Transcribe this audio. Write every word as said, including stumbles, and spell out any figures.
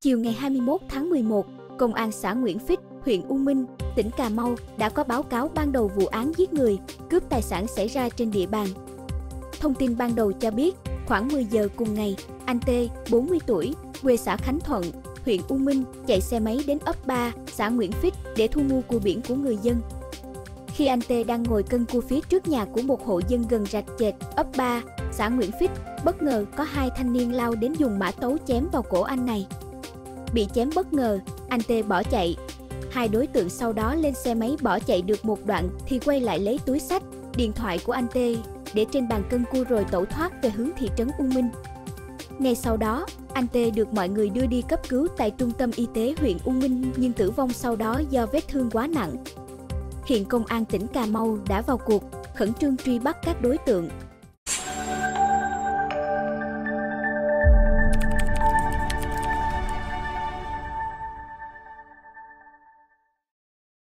Chiều ngày hai mươi mốt tháng mười một, Công an xã Nguyễn Phích, huyện U Minh, tỉnh Cà Mau đã có báo cáo ban đầu vụ án giết người, cướp tài sản xảy ra trên địa bàn. Thông tin ban đầu cho biết, khoảng mười giờ cùng ngày, anh T, bốn mươi tuổi, quê xã Khánh Thuận, huyện U Minh, chạy xe máy đến ấp ba, xã Nguyễn Phích để thu mua cua biển của người dân. Khi anh T đang ngồi cân cua phía trước nhà của một hộ dân gần rạch chệt, ấp ba, xã Nguyễn Phích, bất ngờ có hai thanh niên lao đến dùng mã tấu chém vào cổ anh này. Bị chém bất ngờ, anh T bỏ chạy. Hai đối tượng sau đó lên xe máy bỏ chạy được một đoạn thì quay lại lấy túi xách, điện thoại của anh T để trên bàn cân cua rồi tẩu thoát về hướng thị trấn U Minh. Ngay sau đó, anh T được mọi người đưa đi cấp cứu tại trung tâm y tế huyện U Minh nhưng tử vong sau đó do vết thương quá nặng. Hiện Công an tỉnh Cà Mau đã vào cuộc, khẩn trương truy bắt các đối tượng,